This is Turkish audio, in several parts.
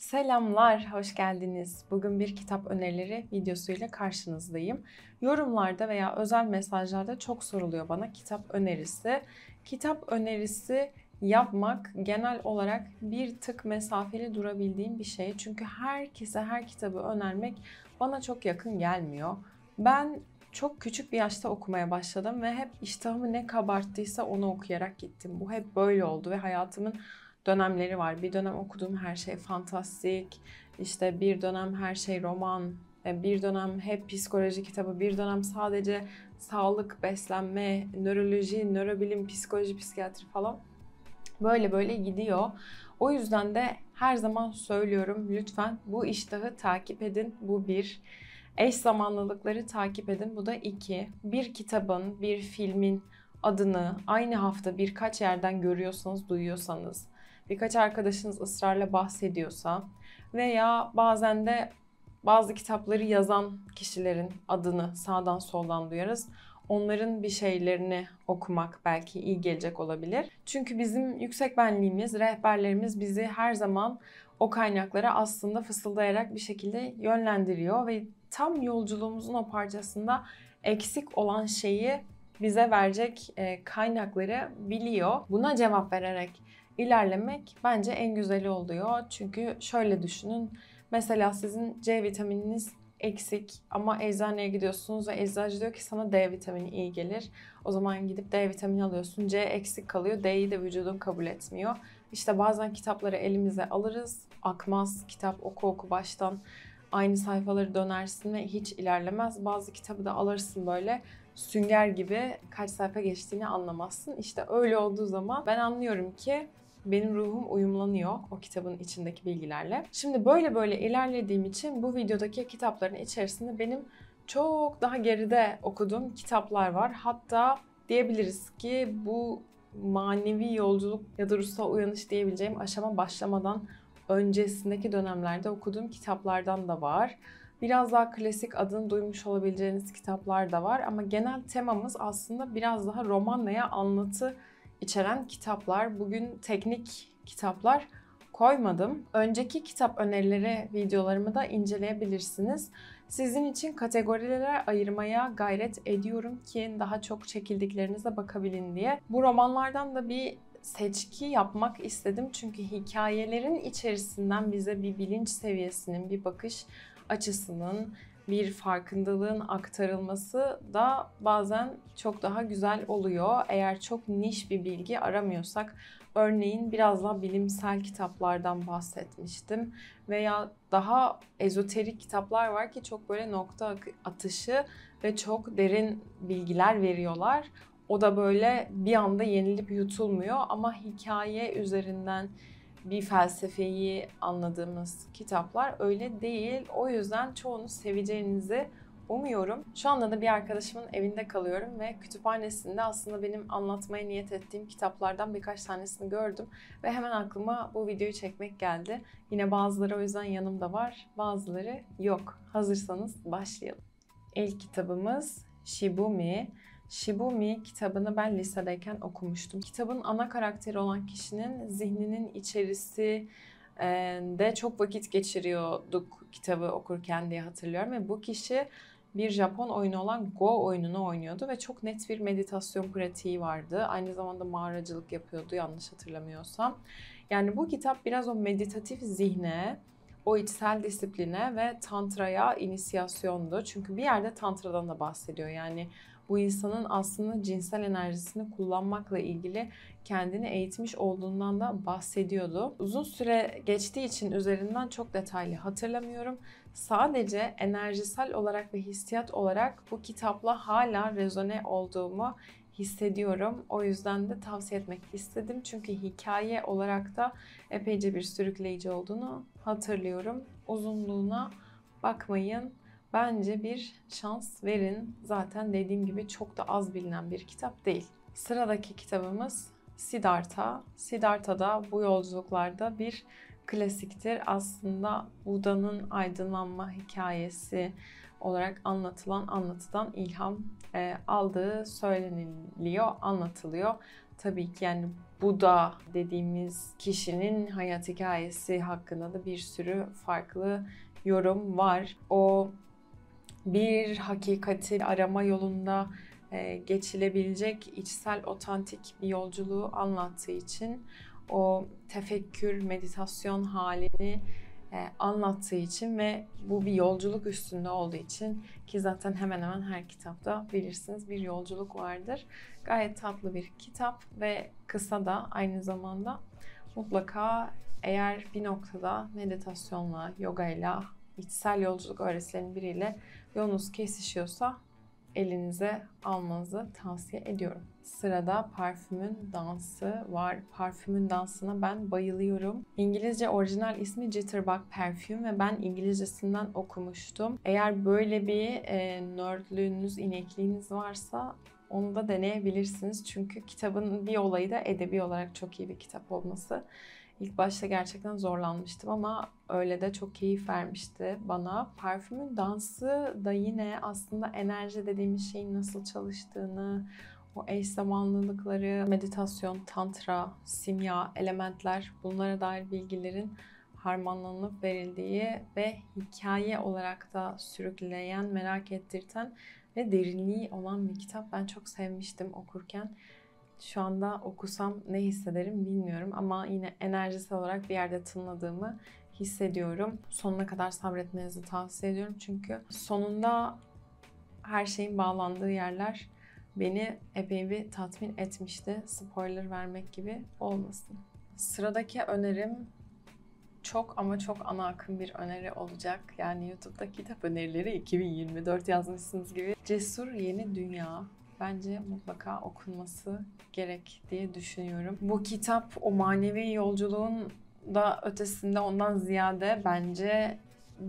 Selamlar, hoş geldiniz. Bugün bir kitap önerileri videosuyla karşınızdayım. Yorumlarda veya özel mesajlarda çok soruluyor bana kitap önerisi. Kitap önerisi yapmak genel olarak bir tık mesafeli durabildiğim bir şey. Çünkü herkese her kitabı önermek bana çok yakın gelmiyor. Ben çok küçük bir yaşta okumaya başladım ve hep iştahımı ne kabarttıysa onu okuyarak gittim. Bu hep böyle oldu ve hayatımın dönemleri var. Bir dönem okuduğum her şey fantastik, işte bir dönem her şey roman, bir dönem hep psikoloji kitabı, bir dönem sadece sağlık, beslenme, nöroloji, nörobilim, psikoloji, psikiyatri falan. Böyle böyle gidiyor. O yüzden de her zaman söylüyorum, lütfen bu iştahı takip edin. Bu bir. Eş zamanlılıkları takip edin. Bu da iki. Bir kitabın, bir filmin adını aynı hafta birkaç yerden görüyorsanız, duyuyorsanız, birkaç arkadaşınız ısrarla bahsediyorsa veya bazen de bazı kitapları yazan kişilerin adını sağdan soldan duyarız. Onların bir şeylerini okumak belki iyi gelecek olabilir. Çünkü bizim yüksek benliğimiz, rehberlerimiz bizi her zaman o kaynaklara aslında fısıldayarak bir şekilde yönlendiriyor ve tam yolculuğumuzun o parçasında eksik olan şeyi bize verecek kaynakları biliyor. Buna cevap vererek ilerlemek bence en güzeli oluyor. Çünkü şöyle düşünün. Mesela sizin C vitamininiz eksik ama eczaneye gidiyorsunuz ve eczacı diyor ki sana D vitamini iyi gelir. O zaman gidip D vitamini alıyorsun. C eksik kalıyor. D'yi de vücudun kabul etmiyor. İşte bazen kitapları elimize alırız. Akmaz. Kitap oku oku baştan aynı sayfaları dönersin ve hiç ilerlemez. Bazı kitabı da alırsın böyle sünger gibi kaç sayfa geçtiğini anlamazsın. İşte öyle olduğu zaman ben anlıyorum ki benim ruhum uyumlanıyor o kitabın içindeki bilgilerle. Şimdi böyle böyle ilerlediğim için bu videodaki kitapların içerisinde benim çok daha geride okuduğum kitaplar var. Hatta diyebiliriz ki bu manevi yolculuk ya da ruhsal uyanış diyebileceğim aşama başlamadan öncesindeki dönemlerde okuduğum kitaplardan da var. Biraz daha klasik adını duymuş olabileceğiniz kitaplar da var ama genel temamız aslında biraz daha roman veya anlatı içeren kitaplar. Bugün teknik kitaplar koymadım. Önceki kitap önerileri videolarımı da inceleyebilirsiniz. Sizin için kategorilere ayırmaya gayret ediyorum ki daha çok çekildiklerinize bakabilin diye. Bu romanlardan da bir seçki yapmak istedim. Çünkü hikayelerin içerisinden bize bir bilinç seviyesinin, bir bakış açısının, bir farkındalığın aktarılması da bazen çok daha güzel oluyor. Eğer çok niş bir bilgi aramıyorsak, örneğin biraz daha bilimsel kitaplardan bahsetmiştim. Veya daha ezoterik kitaplar var ki çok böyle nokta atışı ve çok derin bilgiler veriyorlar. O da böyle bir anda yenilip yutulmuyor ama hikaye üzerinden bir felsefeyi anladığımız kitaplar öyle değil. O yüzden çoğunu seveceğinizi umuyorum. Şu anda da bir arkadaşımın evinde kalıyorum ve kütüphanesinde aslında benim anlatmaya niyet ettiğim kitaplardan birkaç tanesini gördüm. Ve hemen aklıma bu videoyu çekmek geldi. Yine bazıları o yüzden yanımda var, bazıları yok. Hazırsanız başlayalım. İlk kitabımız Shibumi. Shibumi kitabını ben lisedeyken okumuştum. Kitabın ana karakteri olan kişinin zihninin içerisi de çok vakit geçiriyorduk kitabı okurken diye hatırlıyorum. Ve bu kişi bir Japon oyunu olan Go oyununu oynuyordu ve çok net bir meditasyon pratiği vardı. Aynı zamanda mağaracılık yapıyordu yanlış hatırlamıyorsam. Yani bu kitap biraz o meditatif zihne, o içsel disipline ve tantraya inisiyasyondu. Çünkü bir yerde tantradan da bahsediyor. Yani bu insanın aslında cinsel enerjisini kullanmakla ilgili kendini eğitmiş olduğundan da bahsediyordu. Uzun süre geçtiği için üzerinden çok detaylı hatırlamıyorum. Sadece enerjisel olarak ve hissiyat olarak bu kitapla hala rezone olduğumu hissediyorum. O yüzden de tavsiye etmek istedim. Çünkü hikaye olarak da epeyce bir sürükleyici olduğunu hatırlıyorum. Uzunluğuna bakmayın. Bence bir şans verin. Zaten dediğim gibi çok da az bilinen bir kitap değil. Sıradaki kitabımız Siddhartha. Siddhartha da bu yolculuklarda bir klasiktir. Aslında Buda'nın aydınlanma hikayesi olarak anlatılan anlatıdan ilham aldığı söyleniliyor, anlatılıyor. tabii ki yani Buda dediğimiz kişinin hayat hikayesi hakkında da bir sürü farklı yorum var. O bir hakikati arama yolunda geçilebilecek içsel, otantik bir yolculuğu anlattığı için, o tefekkür, meditasyon halini anlattığı için ve bu bir yolculuk üstünde olduğu için, ki zaten hemen hemen her kitapta bilirsiniz bir yolculuk vardır. Gayet tatlı bir kitap ve kısa da aynı zamanda. Mutlaka eğer bir noktada meditasyonla, yogayla, içsel yolculuk öğretilerinin biriyle yolunuz kesişiyorsa elinize almanızı tavsiye ediyorum. Sırada Parfümün Dansı var. Parfümün Dansı'na ben bayılıyorum. İngilizce orijinal ismi Jitterbug Perfume ve ben İngilizcesinden okumuştum. Eğer böyle bir nerdlüğünüz, inekliğiniz varsa onu da deneyebilirsiniz. Çünkü kitabın bir olayı da edebi olarak çok iyi bir kitap olması. İlk başta gerçekten zorlanmıştım ama öyle de çok keyif vermişti bana. Parfümün dansı da yine aslında enerji dediğimiz şeyin nasıl çalıştığını, o eş zamanlılıkları, meditasyon, tantra, simya, elementler, bunlara dair bilgilerin harmanlanıp verildiği ve hikaye olarak da sürükleyen, merak ettirten ve derinliği olan bir kitap. Ben çok sevmiştim okurken. Şu anda okusam ne hissederim bilmiyorum ama yine enerjisel olarak bir yerde tınladığımı hissediyorum. Sonuna kadar sabretmenizi tavsiye ediyorum. Çünkü sonunda her şeyin bağlandığı yerler beni epey bir tatmin etmişti. Spoiler vermek gibi olmasın. Sıradaki önerim çok ama çok ana akım bir öneri olacak. Yani YouTube'da kitap önerileri 2024 yazmışsınız gibi. Cesur Yeni Dünya. Bence mutlaka okunması gerek diye düşünüyorum. Bu kitap o manevi yolculuğun da ötesinde, ondan ziyade bence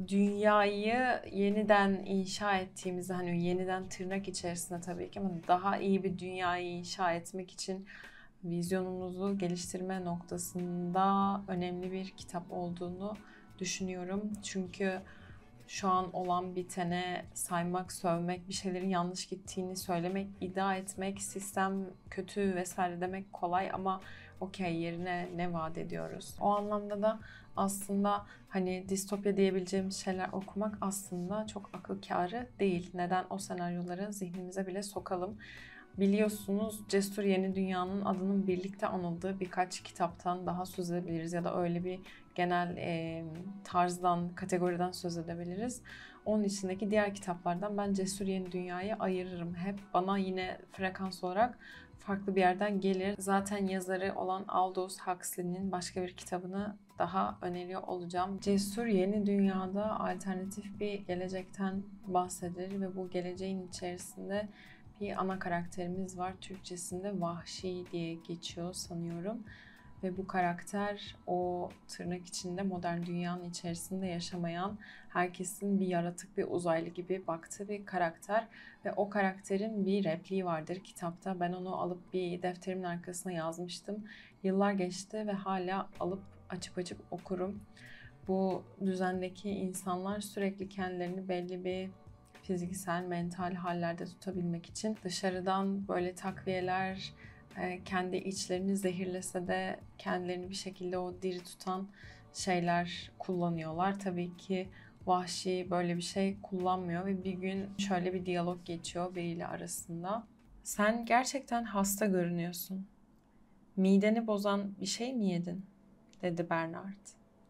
dünyayı yeniden inşa ettiğimizi, hani yeniden tırnak içerisinde tabii ki, ama daha iyi bir dünyayı inşa etmek için vizyonumuzu geliştirme noktasında önemli bir kitap olduğunu düşünüyorum. Çünkü şu an olan bitene saymak, sövmek, bir şeylerin yanlış gittiğini söylemek, iddia etmek, sistem kötü vesaire demek kolay ama okey, yerine ne vaat ediyoruz? O anlamda da aslında hani distopya diyebileceğimiz şeyler okumak aslında çok akıl kârı değil. Neden o senaryoları zihnimize bile sokalım? Biliyorsunuz Cesur Yeni Dünya'nın adının birlikte anıldığı birkaç kitaptan daha söz edebiliriz ya da öyle bir genel tarzdan, kategoriden söz edebiliriz. Onun içindeki diğer kitaplardan ben Cesur Yeni Dünya'yı ayırırım hep. Bana yine frekans olarak farklı bir yerden gelir. Zaten yazarı olan Aldous Huxley'nin başka bir kitabını daha öneriyor olacağım. Cesur Yeni Dünya'da alternatif bir gelecekten bahsedilir ve bu geleceğin içerisinde bir ana karakterimiz var. Türkçesinde Vahşi diye geçiyor sanıyorum. Ve bu karakter o tırnak içinde modern dünyanın içerisinde yaşamayan, herkesin bir yaratık, bir uzaylı gibi baktığı bir karakter. Ve o karakterin bir repliği vardır kitapta. Ben onu alıp bir defterimin arkasına yazmıştım. Yıllar geçti ve hala alıp açıp okurum. Bu düzendeki insanlar sürekli kendilerini belli bir fiziksel, mental hallerde tutabilmek için dışarıdan böyle takviyeler, kendi içlerini zehirlese de kendilerini bir şekilde o diri tutan şeyler kullanıyorlar. Tabii ki Vahşi böyle bir şey kullanmıyor ve bir gün şöyle bir diyalog geçiyor biriyle arasında. Sen gerçekten hasta görünüyorsun. Mideni bozan bir şey mi yedin? Dedi Bernard.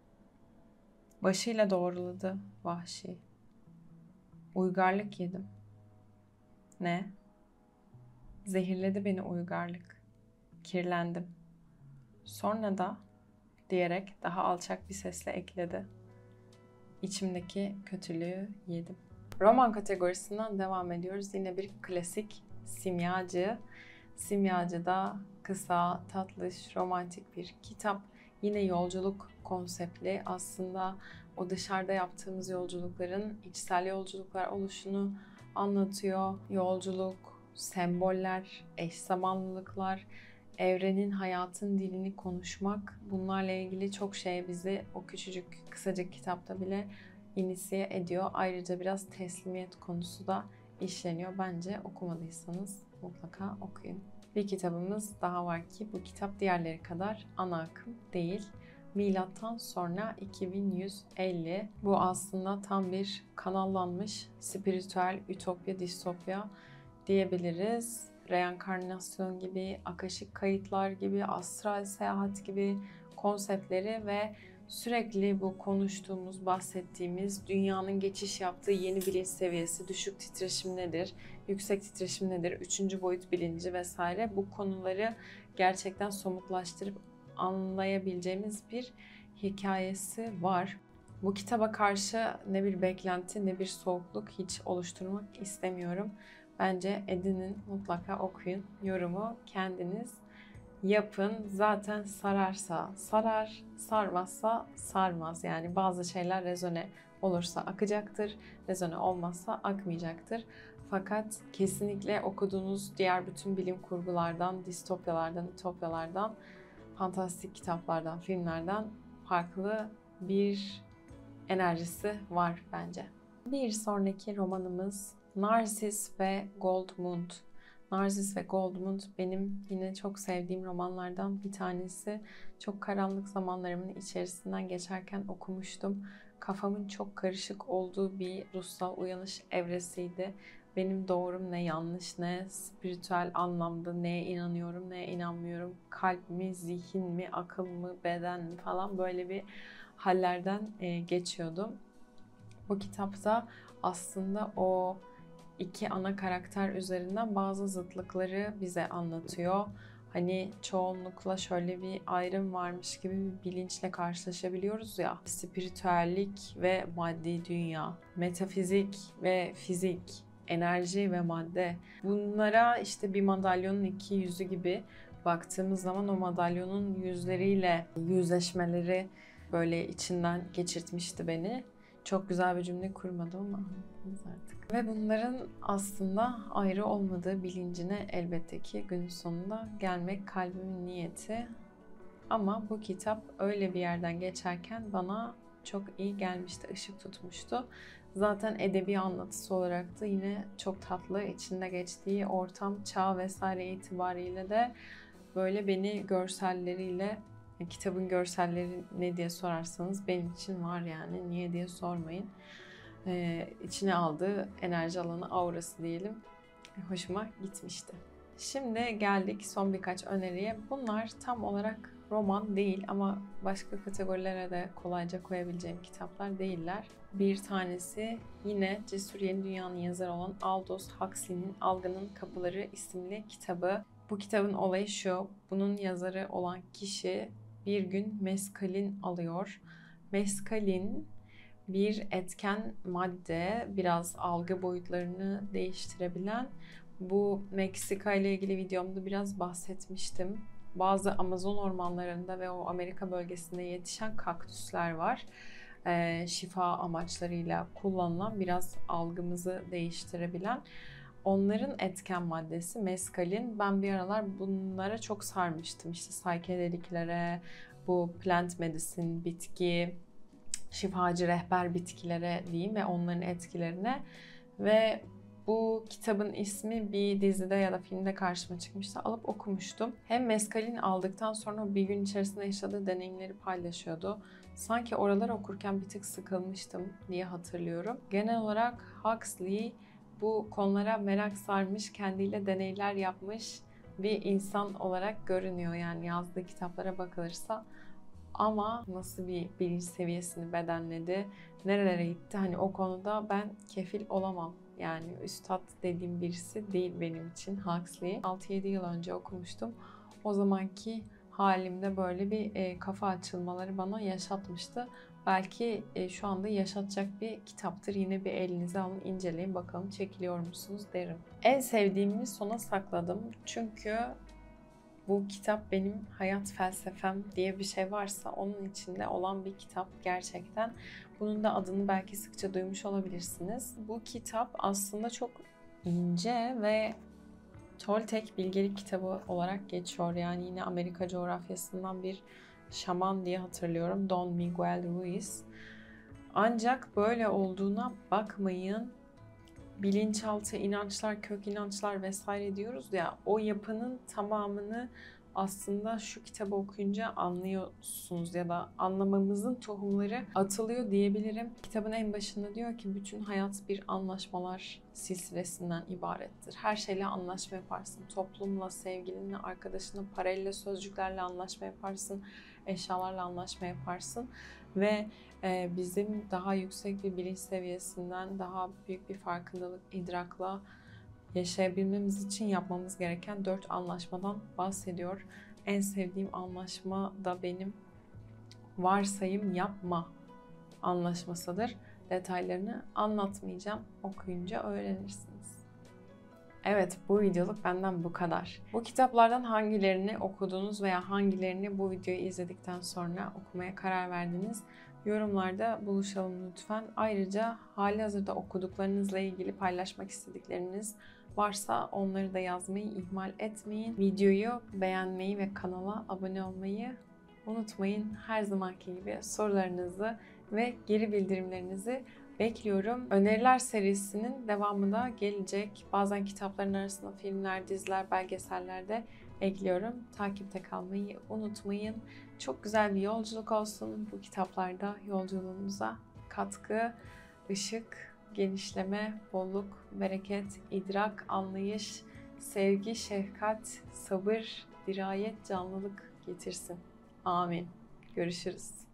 Başıyla doğruladı Vahşi. Uygarlık yedim. Ne? Zehirledi beni uygarlık. Kirlendim. Sonra da diyerek daha alçak bir sesle ekledi. İçimdeki kötülüğü yedim. Roman kategorisinden devam ediyoruz. Yine bir klasik Simyacı. Simyacı da kısa, tatlış, romantik bir kitap. Yine yolculuk konseptli. Aslında o dışarıda yaptığımız yolculukların içsel yolculuklar oluşunu anlatıyor. Yolculuk, semboller, eş zamanlılıklar, evrenin, hayatın dilini konuşmak, bunlarla ilgili çok şey bizi o küçücük, kısacık kitapta bile inisiye ediyor. Ayrıca biraz teslimiyet konusu da işleniyor. Bence okumadıysanız mutlaka okuyun. bir kitabımız daha var ki bu kitap diğerleri kadar ana akım değil. Milattan sonra 2150. Bu aslında tam bir kanallanmış spiritüel ütopya, distopya diyebiliriz. Reenkarnasyon gibi, akaşik kayıtlar gibi, astral seyahat gibi konseptleri ve sürekli bu konuştuğumuz, bahsettiğimiz dünyanın geçiş yaptığı yeni bilinç seviyesi, düşük titreşim nedir, yüksek titreşim nedir, üçüncü boyut bilinci vesaire bu konuları gerçekten somutlaştırıp anlayabileceğimiz bir hikayesi var. Bu kitaba karşı ne bir beklenti ne bir soğukluk hiç oluşturmak istemiyorum. Bence edinin, mutlaka okuyun. Yorumu kendiniz yapın. Zaten sararsa sarar, sarmazsa sarmaz. Yani bazı şeyler rezone olursa akacaktır, rezone olmazsa akmayacaktır. Fakat kesinlikle okuduğunuz diğer bütün bilim kurgulardan, distopyalardan, ütopyalardan, fantastik kitaplardan, filmlerden farklı bir enerjisi var bence. Bir sonraki romanımız Narsis ve Goldmund. Narsis ve Goldmund benim yine çok sevdiğim romanlardan bir tanesi. Çok karanlık zamanlarımın içerisinden geçerken okumuştum. Kafamın çok karışık olduğu bir ruhsal uyanış evresiydi. Benim doğrum ne, yanlış ne, spiritüel anlamda neye inanıyorum, neye inanmıyorum, kalp mi, zihin mi, akıl mı, beden mi falan böyle bir hallerden geçiyordum. Bu kitapta aslında o iki ana karakter üzerinden bazı zıtlıkları bize anlatıyor. Hani çoğunlukla şöyle bir ayrım varmış gibi bir bilinçle karşılaşabiliyoruz ya. Spiritüellik ve maddi dünya, metafizik ve fizik, enerji ve madde. Bunlara işte bir madalyonun iki yüzü gibi baktığımız zaman o madalyonun yüzleriyle yüzleşmeleri böyle içinden geçirtmişti beni. Çok güzel bir cümle kurmadım ama artık. Ve bunların aslında ayrı olmadığı bilincine elbette ki günün sonunda gelmek kalbimin niyeti. Ama bu kitap öyle bir yerden geçerken bana çok iyi gelmişti, ışık tutmuştu. Zaten edebi anlatısı olarak da yine çok tatlı, içinde geçtiği ortam, çağ vesaire itibariyle de böyle beni görselleriyle, kitabın görselleri ne diye sorarsanız benim için var yani, niye diye sormayın. İçine aldığı enerji alanı, aurası diyelim, hoşuma gitmişti. Şimdi geldik son birkaç öneriye. Bunlar tam olarak roman değil ama başka kategorilere de kolayca koyabileceğim kitaplar değiller. Bir tanesi yine Cesur Yeni Dünya'nın yazarı olan Aldous Huxley'nin Algının Kapıları isimli kitabı. Bu kitabın olayı şu, bunun yazarı olan kişi bir gün meskalin alıyor. Meskalin bir etken madde, biraz algı boyutlarını değiştirebilen. Bu Meksika ile ilgili videomda biraz bahsetmiştim. Bazı Amazon ormanlarında ve o Amerika bölgesinde yetişen kaktüsler var. Şifa amaçlarıyla kullanılan, biraz algımızı değiştirebilen. Onların etken maddesi meskalin. Ben bir aralar bunlara çok sarmıştım. İşte psychedelic'lere, bu plant medicine, bitki, şifacı rehber bitkilere diyeyim ve onların etkilerine. Ve bu kitabın ismi bir dizide ya da filmde karşıma çıkmıştı. Alıp okumuştum. Hem meskalin aldıktan sonra bir gün içerisinde yaşadığı deneyimleri paylaşıyordu. Sanki oraları okurken bir tık sıkılmıştım diye hatırlıyorum. Genel olarak Huxley bu konulara merak sarmış, kendiyle deneyler yapmış bir insan olarak görünüyor yani yazdığı kitaplara bakılırsa. Ama nasıl bir bilinç seviyesini bedenledi, nerelere gitti, hani o konuda ben kefil olamam. Yani üstad dediğim birisi değil benim için Huxley. 6-7 yıl önce okumuştum. O zamanki halimde böyle bir kafa açılmaları bana yaşatmıştı. Belki şu anda yaşatacak bir kitaptır. Yine bir elinize alın, inceleyin bakalım çekiliyor musunuz derim. En sevdiğimi sona sakladım. Çünkü bu kitap benim hayat felsefem diye bir şey varsa onun içinde olan bir kitap gerçekten. Bunun da adını belki sıkça duymuş olabilirsiniz. Bu kitap aslında çok ince ve Toltek bilgelik kitabı olarak geçiyor. Yani yine Amerika coğrafyasından bir şaman diye hatırlıyorum. Don Miguel Ruiz. Ancak böyle olduğuna bakmayın. bilinçaltı inançlar, kök inançlar vesaire diyoruz ya, o yapının tamamını aslında şu kitabı okuyunca anlıyorsunuz ya da anlamamızın tohumları atılıyor diyebilirim. Kitabın en başında diyor ki bütün hayat bir anlaşmalar silsilesinden ibarettir. Her şeyle anlaşma yaparsın. Toplumla, sevgilinle, arkadaşınla, parayla, sözcüklerle anlaşma yaparsın. Eşyalarla anlaşma yaparsın. Ve bizim daha yüksek bir bilinç seviyesinden, daha büyük bir farkındalık, idrakla yaşayabilmemiz için yapmamız gereken 4 anlaşmadan bahsediyor. En sevdiğim anlaşma da benim varsayım yapma anlaşmasıdır. Detaylarını anlatmayacağım. Okuyunca öğrenirsiniz. Evet, bu videoluk benden bu kadar. Bu kitaplardan hangilerini okudunuz veya hangilerini bu videoyu izledikten sonra okumaya karar verdiniz? Yorumlarda buluşalım lütfen. Ayrıca halihazırda okuduklarınızla ilgili paylaşmak istedikleriniz varsa onları da yazmayı ihmal etmeyin. Videoyu beğenmeyi ve kanala abone olmayı unutmayın. Her zamanki gibi sorularınızı ve geri bildirimlerinizi bekliyorum. Öneriler serisinin devamı da gelecek. Bazen kitapların arasında filmler, diziler, belgeseller de ekliyorum. Takipte kalmayı unutmayın. Çok güzel bir yolculuk olsun. Bu kitaplarda yolculuğunuza katkı, ışık, genişleme, bolluk, bereket, idrak, anlayış, sevgi, şefkat, sabır, dirayet, canlılık getirsin. Amin. Görüşürüz.